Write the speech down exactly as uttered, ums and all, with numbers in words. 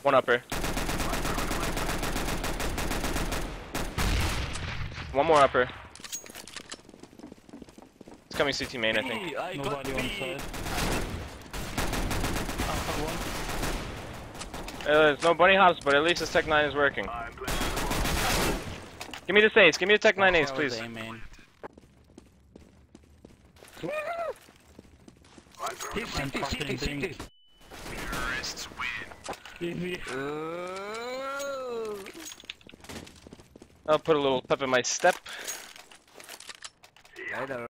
One upper. One more upper. It's coming C T main, I think. I Nobody got on B. side. Alpha one. Uh, there's no bunny hops, but at least this Tech nine is working. Give me the ace. Give me the Tech nine ace, please. A main. He's city, city, city. Terrorists win. I'll put a little pep in my step. Later.